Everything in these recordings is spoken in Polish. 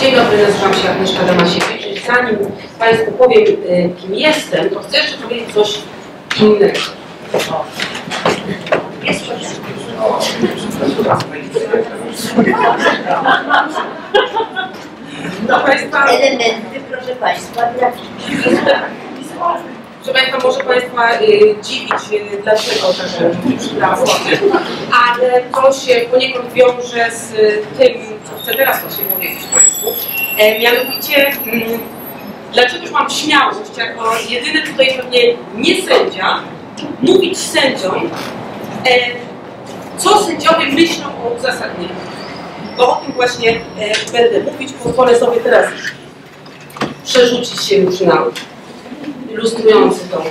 Dzień dobry, nazywam się Agnieszka Damasiewicz. Zanim Państwu powiem, kim jestem, to chcę jeszcze powiedzieć coś innego. Jest coś. Elementy, proszę Państwa, Proszę Państwa, może Państwa dziwić, dlaczego tak się przydało, ale to się poniekąd wiąże z tym, co chcę teraz właśnie powiedzieć Państwu. Mianowicie, dlaczego mam śmiałość, jako jedyny tutaj pewnie nie sędzia, mówić sędziom, co sędziowie myślą o uzasadnieniu. Bo o tym właśnie będę mówić, pozwolę sobie teraz przerzucić się już na ilustrujący to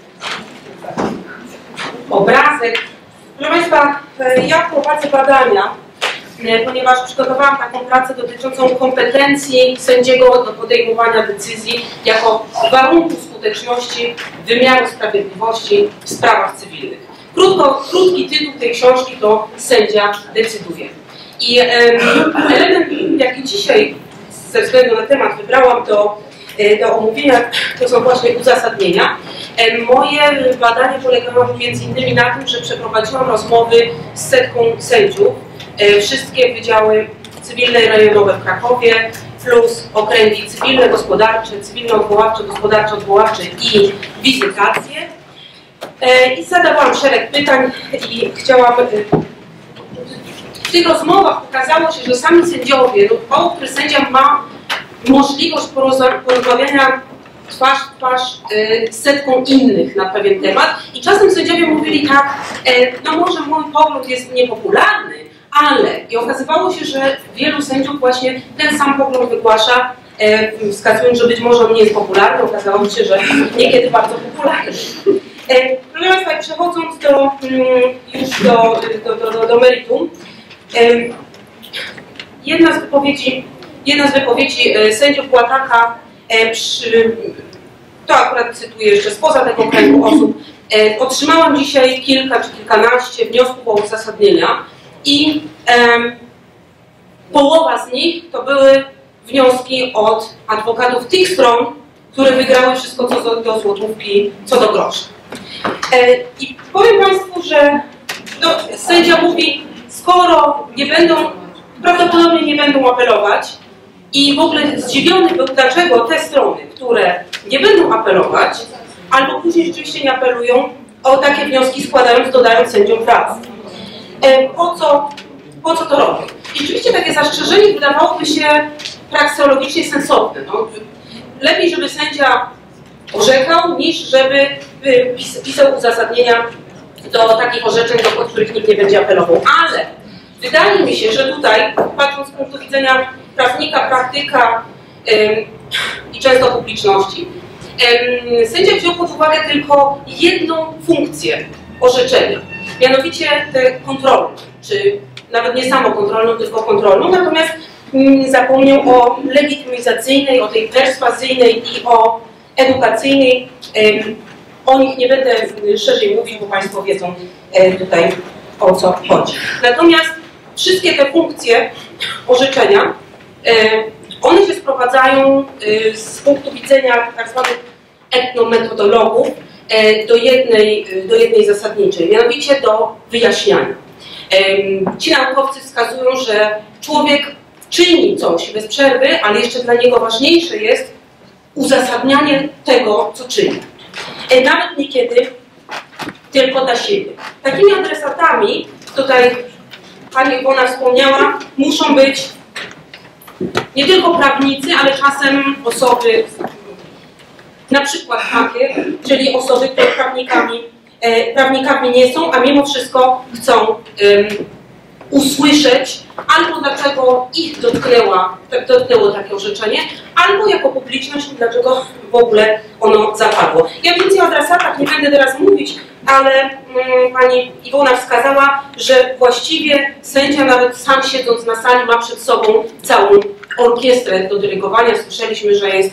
obrazek. Proszę Państwa, ja prowadzę badania, ponieważ przygotowałam taką pracę dotyczącą kompetencji sędziego do podejmowania decyzji jako warunku skuteczności wymiaru sprawiedliwości w sprawach cywilnych. Krótki tytuł tej książki to Sędzia decyduje. I element, jaki dzisiaj ze względu na temat wybrałam do omówienia, to są właśnie uzasadnienia. Moje badanie polegało m.in. na tym, że przeprowadziłam rozmowy z setką sędziów, wszystkie wydziały cywilne i rejonowe w Krakowie, plus okręgi cywilne, gospodarcze, cywilno-odwoławcze, gospodarczo-odwoławcze i wizytacje. I zadawałam szereg pytań i chciałam... W tych rozmowach pokazało się, że sami sędziowie, mało który sędzia ma możliwość porozmawiania twarz w twarz z setką innych na pewien temat i czasem sędziowie mówili tak, no może mój pogląd jest niepopularny, ale i okazywało się, że wielu sędziów właśnie ten sam pogląd wygłasza, wskazując, że być może on nie jest popularny, okazało się, że niekiedy bardzo popularny. Proszę Państwa, przechodząc już do meritum, jedna z wypowiedzi sędziów była taka, to akurat cytuję jeszcze spoza tego kręgu osób, otrzymałam dzisiaj kilka czy kilkanaście wniosków o uzasadnienia i połowa z nich to były wnioski od adwokatów tych stron, które wygrały wszystko co do złotówki, co do grosza. I powiem Państwu, że sędzia mówi, skoro prawdopodobnie nie będą apelować i w ogóle zdziwiony był, dlaczego te strony, które nie będą apelować, albo później rzeczywiście nie apelują, o takie wnioski składając, dodając sędziom pracy. Po co to robią? I rzeczywiście takie zastrzeżenie wydawałoby się prakseologicznie sensowne. No, lepiej, żeby sędzia orzekał, niż żeby pisał uzasadnienia do takich orzeczeń, do których nikt nie będzie apelował. Ale wydaje mi się, że tutaj, patrząc z punktu widzenia prawnika, praktyka i często publiczności, sędzia wziął pod uwagę tylko jedną funkcję orzeczenia, mianowicie tę kontrolną, czy nawet nie samokontrolną, tylko kontrolną, natomiast zapomniał o legitymizacyjnej, o tej perswazyjnej i o edukacyjnej. O nich nie będę szerzej mówić, bo Państwo wiedzą tutaj, o co chodzi. Natomiast wszystkie te funkcje orzeczenia, one się sprowadzają z punktu widzenia tak zwanych etnometodologów do jednej zasadniczej, mianowicie do wyjaśniania. Ci naukowcy wskazują, że człowiek czyni coś bez przerwy, ale jeszcze dla niego ważniejsze jest uzasadnianie tego, co czyni. Nawet niekiedy tylko dla siebie. Takimi adresatami, tutaj Pani Iwona wspomniała, muszą być nie tylko prawnicy, ale czasem osoby na przykład takie, czyli osoby, które prawnikami nie są, a mimo wszystko chcą usłyszeć, albo dlaczego ich dotknęło takie orzeczenie, albo jako publiczność, dlaczego w ogóle ono zapadło. Ja więcej o adresatach nie będę teraz mówić, ale Pani Iwona wskazała, że właściwie sędzia, nawet sam siedząc na sali, ma przed sobą całą orkiestrę do dyrygowania. Słyszeliśmy, że jest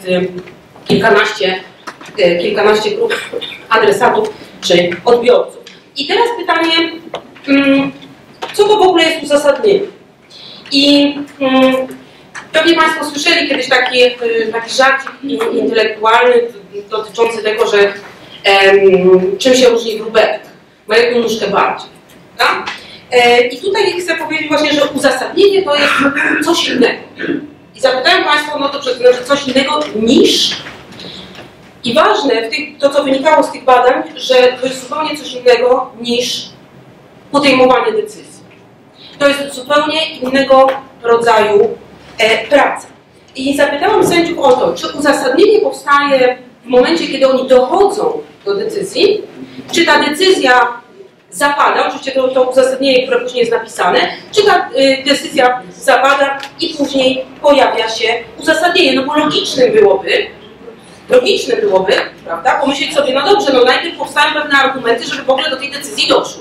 kilkanaście grup adresatów czy odbiorców. I teraz pytanie, co to w ogóle jest uzasadnienie? I Pewnie Państwo słyszeli kiedyś taki żarcik intelektualny dotyczący tego, że czym się różni wróbelek. Ma jedną nóżkę bardziej. Tak? I tutaj chcę powiedzieć właśnie, że uzasadnienie to jest coś innego. I zapytałem Państwa, no dobrze, to znaczy coś innego niż. I ważne, to co wynikało z tych badań, że to jest zupełnie coś innego niż podejmowanie decyzji. To jest zupełnie innego rodzaju praca. I zapytałam sędziów o to, czy uzasadnienie powstaje w momencie, kiedy oni dochodzą do decyzji, czy ta decyzja zapada, oczywiście to uzasadnienie, które później jest napisane, czy ta decyzja zapada i później pojawia się uzasadnienie. No bo logicznym byłoby, prawda, pomyśleć sobie, no dobrze, no najpierw powstają pewne argumenty, żeby w ogóle do tej decyzji doszło.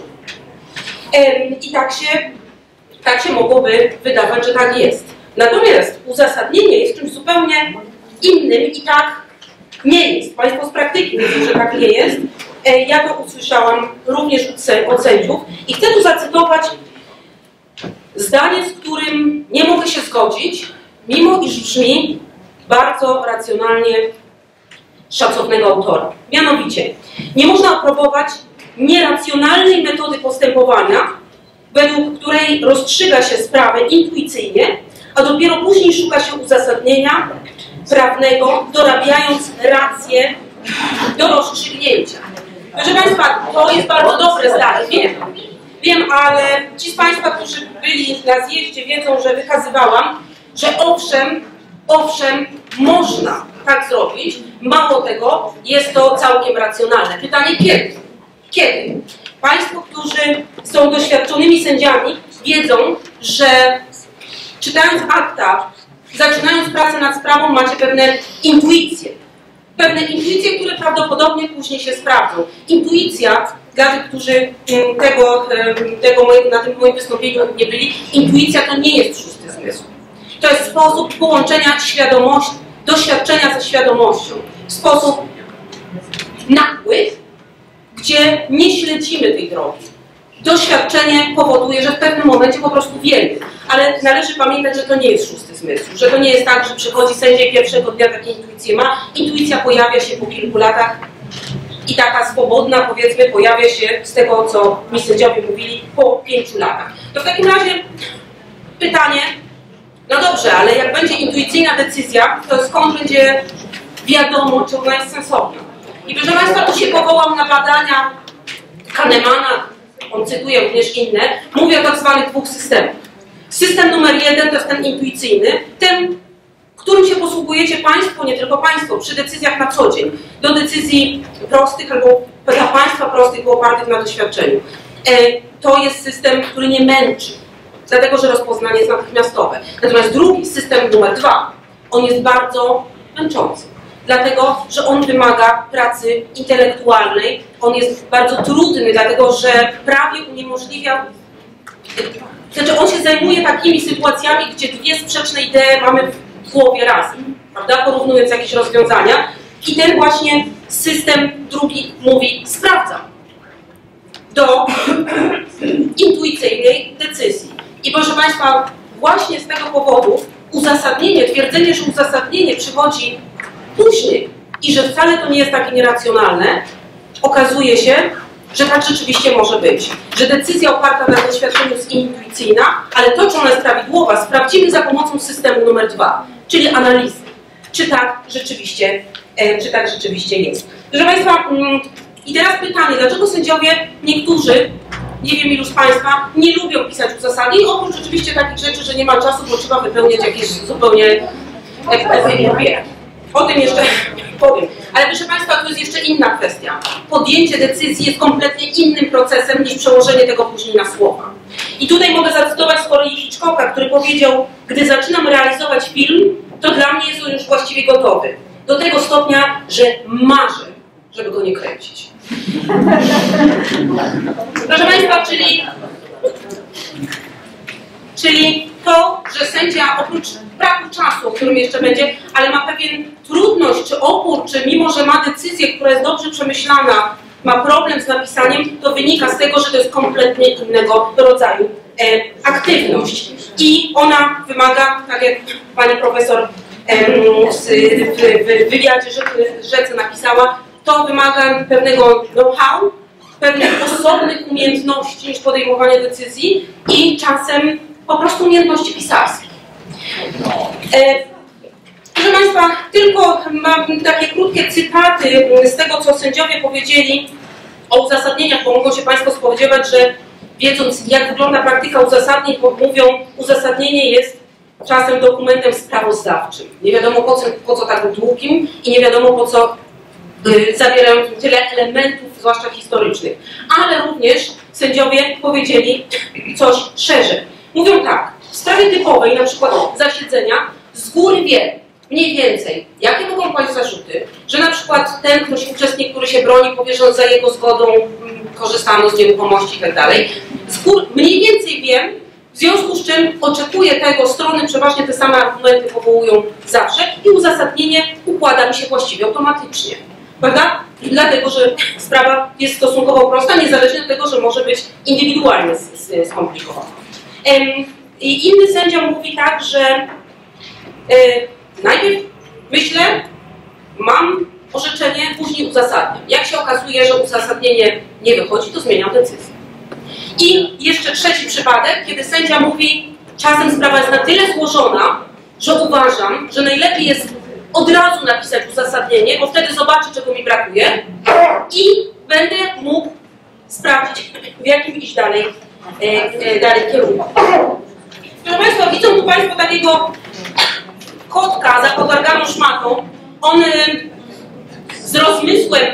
I tak się mogłoby wydawać, że tak jest. Natomiast uzasadnienie jest czymś zupełnie innym i tak nie jest. Państwo z praktyki wiedzą, że tak nie jest. Ja to usłyszałam również od sędziów i chcę tu zacytować zdanie, z którym nie mogę się zgodzić, mimo iż brzmi bardzo racjonalnie szacownego autora. Mianowicie, nie można aprobować nieracjonalnej metody postępowania, według której rozstrzyga się sprawę intuicyjnie, a dopiero później szuka się uzasadnienia prawnego, dorabiając rację do rozstrzygnięcia. Proszę Państwa, to jest bardzo dobre zdanie, wiem, ale ci z Państwa, którzy byli na zjeździe, wiedzą, że wykazywałam, że owszem, można tak zrobić. Mało tego, jest to całkiem racjonalne. Pytanie kiedy? Kiedy? Państwo, którzy są doświadczonymi sędziami, wiedzą, że czytając akta, zaczynając pracę nad sprawą, macie pewne intuicje. Które prawdopodobnie później się sprawdzą. Intuicja, dla tych, którzy na tym moim wystąpieniu nie byli, intuicja to nie jest szósty zmysł. To jest sposób połączenia doświadczenia ze świadomością. Sposób nagły, gdzie nie śledzimy tej drogi. Doświadczenie powoduje, że w pewnym momencie po prostu wiemy. Ale należy pamiętać, że to nie jest szósty zmysł. Że to nie jest tak, że przychodzi sędzia i pierwszego dnia takie intuicje ma. Intuicja pojawia się po kilku latach i taka swobodna, powiedzmy, pojawia się z tego, co mi sędziowie mówili, po 5 latach. To w takim razie pytanie, no dobrze, ale jak będzie intuicyjna decyzja, to skąd będzie wiadomo, czy ona jest sensowna? I proszę Państwa, tu się powołam na badania Kahnemana, on cytuje również inne, mówi o tak zwanych dwóch systemach. System numer 1 to jest ten intuicyjny, ten, którym się posługujecie Państwo, nie tylko Państwo, przy decyzjach na co dzień. Do decyzji prostych albo dla Państwa prostych, opartych na doświadczeniu. To jest system, który nie męczy, dlatego że rozpoznanie jest natychmiastowe. Natomiast drugi, system numer 2, on jest bardzo męczący. Dlatego, że on wymaga pracy intelektualnej, on jest bardzo trudny, dlatego że prawie uniemożliwia, znaczy on się zajmuje takimi sytuacjami, gdzie dwie sprzeczne idee mamy w głowie razem, prawda, porównując jakieś rozwiązania i ten właśnie system drugi mówi, sprawdzam do intuicyjnej decyzji. I proszę Państwa, właśnie z tego powodu twierdzenie, że uzasadnienie przychodzi później i że wcale to nie jest takie nieracjonalne, okazuje się, że tak rzeczywiście może być. Że decyzja oparta na doświadczeniu jest intuicyjna, ale to, czy ona jest prawidłowa, sprawdzimy za pomocą systemu numer 2, czyli analizy. Czy tak rzeczywiście jest. Proszę Państwa, i teraz pytanie, dlaczego sędziowie, niektórzy, nie wiem ilu z Państwa, nie lubią pisać uzasadnień, oprócz oczywiście takich rzeczy, że nie ma czasu, bo trzeba wypełniać jakieś zupełnie papiery. O tym jeszcze powiem. Ale proszę Państwa, tu jest jeszcze inna kwestia. Podjęcie decyzji jest kompletnie innym procesem niż przełożenie tego później na słowa. I tutaj mogę zacytować z kolei Hitchcocka, który powiedział, gdy zaczynam realizować film, to dla mnie jest on już właściwie gotowy. Do tego stopnia, że marzę, żeby go nie kręcić. Proszę Państwa, czyli to, że sędzia oprócz braku czasu, o którym jeszcze będzie, ale ma pewien trudność, czy opór, czy mimo, że ma decyzję, która jest dobrze przemyślana, ma problem z napisaniem, to wynika z tego, że to jest kompletnie innego rodzaju aktywność. I ona wymaga, tak jak pani profesor w wywiadzie Rzece napisała, to wymaga pewnego know-how, pewnych osobnych umiejętności niż podejmowanie decyzji i czasem po prostu umiejętności pisarskich. Proszę Państwa, tylko mam takie krótkie cytaty z tego, co sędziowie powiedzieli o uzasadnieniach, bo mogą się Państwo spodziewać, że wiedząc, jak wygląda praktyka uzasadnień, mówią, uzasadnienie jest czasem dokumentem sprawozdawczym. Nie wiadomo po co tak długim i nie wiadomo po co zawierają tyle elementów, zwłaszcza historycznych. Ale również sędziowie powiedzieli coś szerzej. Mówią tak, w sprawie typowej, na przykład zasiedzenia, z góry wie mniej więcej, jakie mogą paść zarzuty, że na przykład ten uczestnik, który się broni, powie, że za jego zgodą korzystano z nieruchomości itd. Z góry mniej więcej wiem, w związku z czym oczekuję tego, strony przeważnie te same argumenty powołują zawsze i uzasadnienie układa mi się właściwie automatycznie. Prawda? Dlatego, że sprawa jest stosunkowo prosta, niezależnie od tego, że może być indywidualnie skomplikowana. I inny sędzia mówi tak, że najpierw myślę, mam orzeczenie, później uzasadniam. Jak się okazuje, że uzasadnienie nie wychodzi, to zmieniam decyzję. I jeszcze trzeci przypadek, kiedy sędzia mówi, czasem sprawa jest na tyle złożona, że uważam, że najlepiej jest od razu napisać uzasadnienie, bo wtedy zobaczę, czego mi brakuje i będę mógł sprawdzić, w jakim iść dalej kierunku. Proszę Państwa, widzą tu Państwo takiego kotka za potarganą szmatą. On z rozmysłem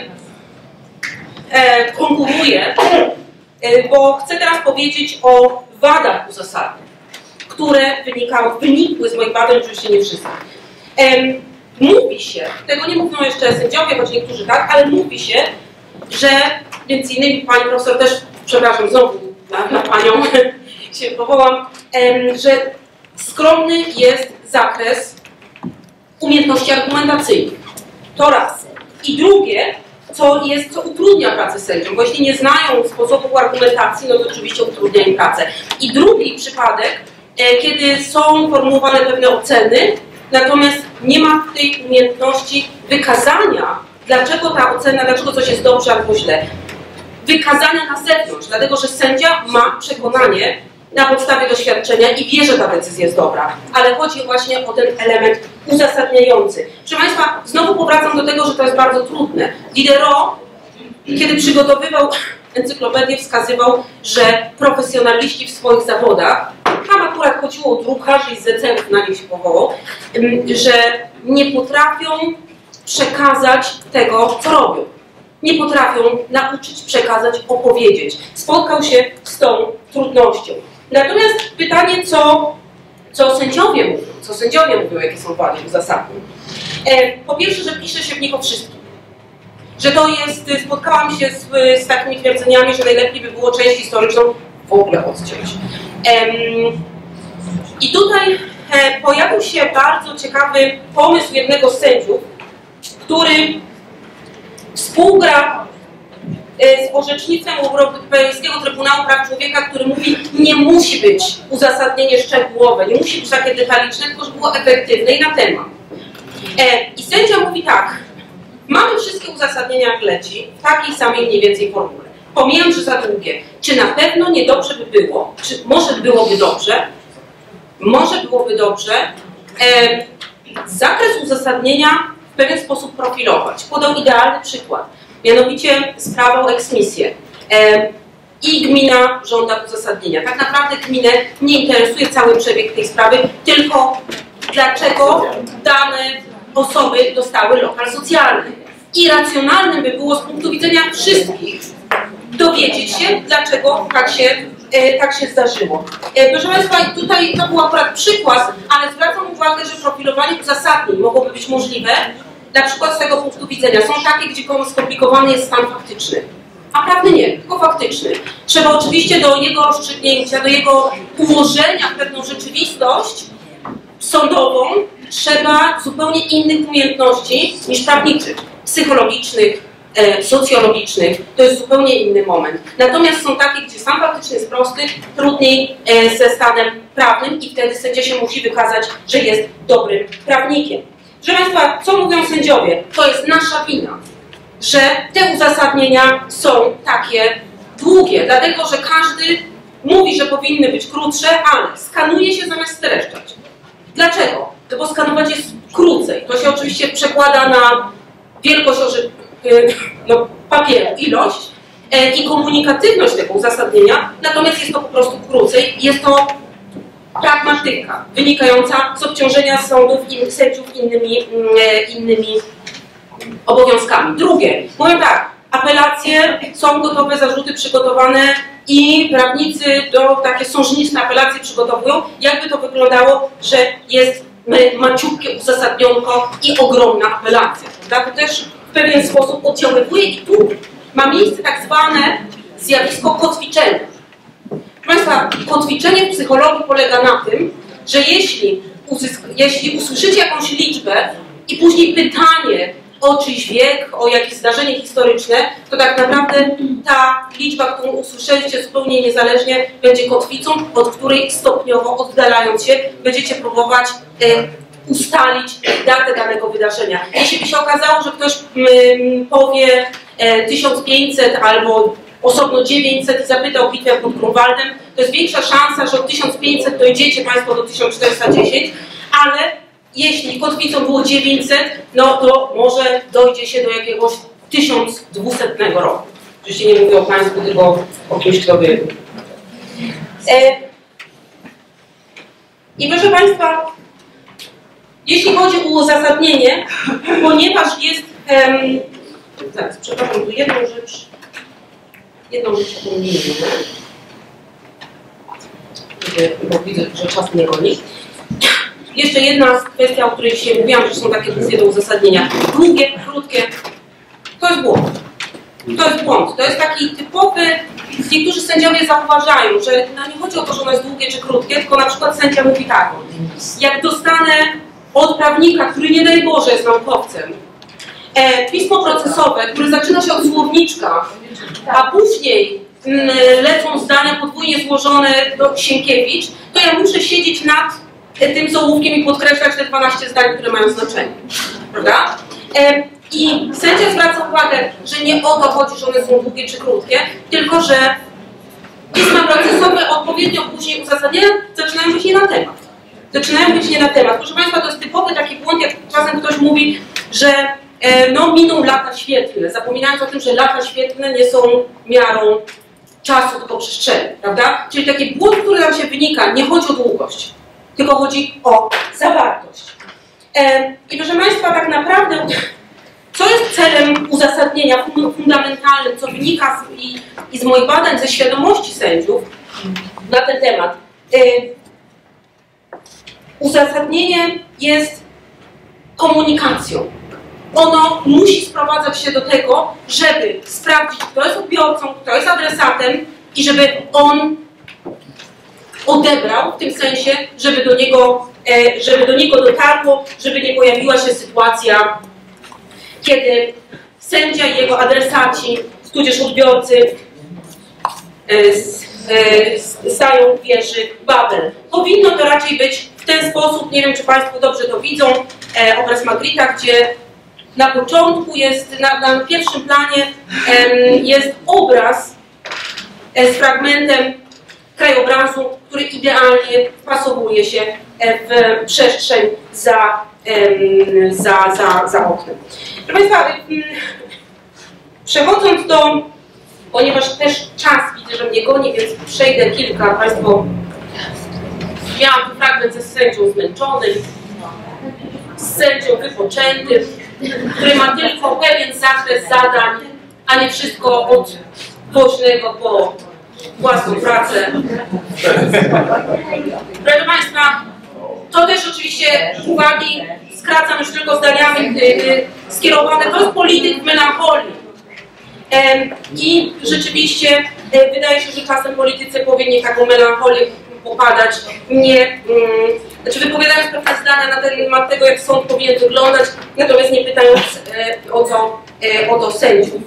konkuruje, bo chcę teraz powiedzieć o wadach uzasadnień, które wynikły z moich badań, oczywiście nie wszystkie. Mówi się, tego nie mówią jeszcze sędziowie, choć niektórzy tak, ale mówi się, że między innymi pani profesor też, przepraszam, znowu na panią się powołam, że skromny jest zakres umiejętności argumentacyjnych. To raz. I drugie, co utrudnia pracę sędziom, bo jeśli nie znają sposobu argumentacji, no to oczywiście utrudnia im pracę. I drugi przypadek, kiedy są formułowane pewne oceny, natomiast nie ma tej umiejętności wykazania, dlaczego ta ocena, dlaczego coś jest dobrze albo źle. Wykazania na zewnątrz, dlatego że sędzia ma przekonanie na podstawie doświadczenia i wie, że ta decyzja jest dobra. Ale chodzi właśnie o ten element uzasadniający. Proszę Państwa, znowu powracam do tego, że to jest bardzo trudne. Diderot, kiedy przygotowywał encyklopedię, wskazywał, że profesjonaliści w swoich zawodach, tam akurat chodziło o drukarzy i zecenów, na nich się powołał, że nie potrafią przekazać tego, co robią. Nie potrafią nauczyć, przekazać, opowiedzieć. Spotkał się z tą trudnością. Natomiast pytanie, co sędziowie mówią, jakie są wady uzasadnień. Po pierwsze, że pisze się w nich o wszystkim. Że to jest, spotkałam się z takimi twierdzeniami, że najlepiej by było część historyczną w ogóle odciąć. I tutaj pojawił się bardzo ciekawy pomysł jednego z sędziów, który współgra z orzecznictwem Europejskiego Trybunału Praw Człowieka, który mówi, nie musi być uzasadnienie szczegółowe, nie musi być takie detaliczne, tylko żeby było efektywne i na temat. I sędzia mówi tak, mamy wszystkie uzasadnienia jak leci, w takiej samej mniej więcej formule. Pomijam, że za długie. Czy na pewno niedobrze by było, czy może byłoby dobrze, zakres uzasadnienia w pewien sposób profilować. Podał idealny przykład, mianowicie sprawę o eksmisję. I gmina żąda uzasadnienia. Tak naprawdę gminę nie interesuje cały przebieg tej sprawy, tylko dlaczego dane osoby dostały lokal socjalny. I racjonalnym by było z punktu widzenia wszystkich dowiedzieć się, dlaczego tak się zdarzyło. Proszę Państwa, tutaj to był akurat przykład, ale zwracam uwagę, że profilowanie uzasadnień mogłoby być możliwe, na przykład z tego punktu widzenia. Są takie, gdzie skomplikowany jest stan faktyczny. A prawny nie, tylko faktyczny. Trzeba oczywiście do jego rozstrzygnięcia, do jego ułożenia w pewną rzeczywistość sądową, trzeba zupełnie innych umiejętności niż prawniczych, psychologicznych, socjologicznych, to jest zupełnie inny moment. Natomiast są takie, gdzie stan faktyczny jest prosty, trudniej ze stanem prawnym i wtedy sędzia się musi wykazać, że jest dobrym prawnikiem. Proszę Państwa, co mówią sędziowie? To jest nasza wina, że te uzasadnienia są takie długie, dlatego że każdy mówi, że powinny być krótsze, ale skanuje się zamiast streszczać. Dlaczego? No bo skanować jest krócej. To się oczywiście przekłada na wielkość papieru, ilość i komunikatywność tego uzasadnienia, natomiast jest to po prostu krócej. Jest to pragmatyka wynikająca z obciążenia sądów i sędziów innymi obowiązkami. Drugie, mówię tak, apelacje, są gotowe zarzuty przygotowane i prawnicy takie sążniczne apelacje przygotowują. Jakby to wyglądało, że jest maciupkie uzasadnionko i ogromna apelacja. Prawda? To też w pewien sposób oddziaływuje i tu ma miejsce tak zwane zjawisko kotwiczenia. Proszę Państwa, kotwiczenie w psychologii polega na tym, że jeśli usłyszycie jakąś liczbę i później pytanie o czyjś wiek, o jakieś zdarzenie historyczne, to tak naprawdę ta liczba, którą usłyszeliście zupełnie niezależnie, będzie kotwicą, od której stopniowo oddalając się, będziecie próbować ustalić datę danego wydarzenia. Jeśli by się okazało, że ktoś powie 1500 albo osobno 900 i zapyta o bitwę pod Grunwaldem, to jest większa szansa, że od 1500 dojdziecie Państwo do 1410, ale jeśli kotwicą było 900, no to może dojdzie się do jakiegoś 1200 roku. Oczywiście nie mówię o Państwu, tylko o kimś, kto by... I proszę Państwa, jeśli chodzi o uzasadnienie, ponieważ jest... zaraz, przepraszam, tu jedną rzecz pomijamy. Bo widzę, że czas mnie goni. Jeszcze jedna kwestia, o której dzisiaj mówiłam, że są takie kwestie do uzasadnienia. Długie, krótkie. To jest błąd. To jest błąd. To jest taki typowy... Niektórzy sędziowie zauważają, że nie chodzi o to, że ono jest długie czy krótkie, tylko na przykład sędzia mówi tak: jak dostanę od prawnika, który nie daj Boże jest naukowcem, pismo procesowe, które zaczyna się od słowniczka, a później lecą zdania podwójnie złożone do Sienkiewicz, to ja muszę siedzieć nad tym ołówkiem i podkreślać te 12 zdań, które mają znaczenie. Prawda? I sędzia zwraca uwagę, że nie o to chodzi, że one są długie czy krótkie, tylko że pisma procesowe odpowiednio później uzasadnienia zaczynają być nie na temat. Zaczynają być nie na temat. Proszę Państwa, to jest typowy taki błąd, jak czasem ktoś mówi, że no miną lata świetlne, zapominając o tym, że lata świetlne nie są miarą czasu, tylko przestrzeni, prawda? Czyli taki błąd, który nam się wynika, nie chodzi o długość, tylko chodzi o zawartość. I proszę Państwa, tak naprawdę, co jest celem uzasadnienia fundamentalnym, co wynika z moich badań, ze świadomości sędziów na ten temat? Uzasadnienie jest komunikacją. Ono musi sprowadzać się do tego, żeby sprawdzić, kto jest odbiorcą, kto jest adresatem i żeby on odebrał w tym sensie, żeby do niego dotarło, żeby nie pojawiła się sytuacja, kiedy sędzia i jego adresaci, tudzież odbiorcy stają w wieży Babel. Powinno to raczej być w ten sposób, nie wiem, czy Państwo dobrze to widzą, obraz Magritta, gdzie na początku jest, na pierwszym planie jest obraz z fragmentem krajobrazu, który idealnie wpasowuje się w przestrzeń za oknem. Proszę Państwa, przechodząc do, ponieważ też czas widzę, że mnie goni, więc przejdę kilka. Państwo, miałam tu fragment ze sędzią zmęczonym, z sędzią wypoczętym, który ma tylko pewien zakres zadań, a nie wszystko od woźnego po własną pracę. Proszę Państwa, to też oczywiście uwagi, skracam już tylko zdaniami skierowane, to jest polityk w melancholii. I rzeczywiście wydaje się, że czasem politycy powinni taką melancholię popadać, znaczy wypowiadając pewne zdania na temat tego, jak sąd powinien wyglądać, natomiast nie pytając do sędziów.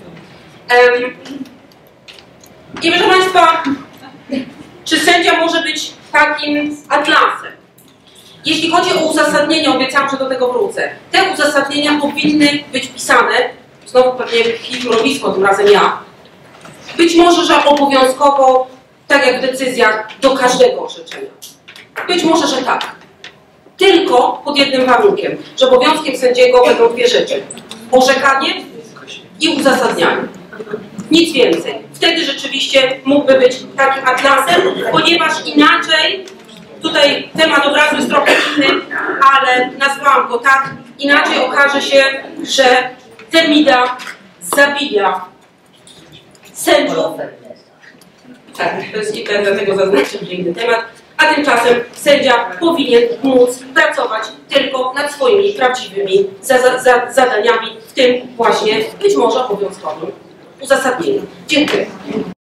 I proszę Państwa, czy sędzia może być takim atlasem? Jeśli chodzi o uzasadnienie, obiecałam, że do tego wrócę. Te uzasadnienia powinny być pisane, znowu pewnie środowisko, tym razem ja, być może, że obowiązkowo, tak jak w decyzjach, do każdego orzeczenia. Być może, że tak. Tylko pod jednym warunkiem, że obowiązkiem sędziego będą dwie rzeczy. Orzekanie i uzasadnianie. Nic więcej. Wtedy rzeczywiście mógłby być takim atlasem, ponieważ inaczej, tutaj temat obrazu jest trochę inny, ale nazwałam go tak, inaczej okaże się, że Temida zabija sędziów. Tak, to jest i dlatego zaznaczam, że inny temat. A tymczasem sędzia powinien móc pracować tylko nad swoimi prawdziwymi zadaniami, w tym właśnie być może obowiązkowym uzasadnieniu. Dziękuję.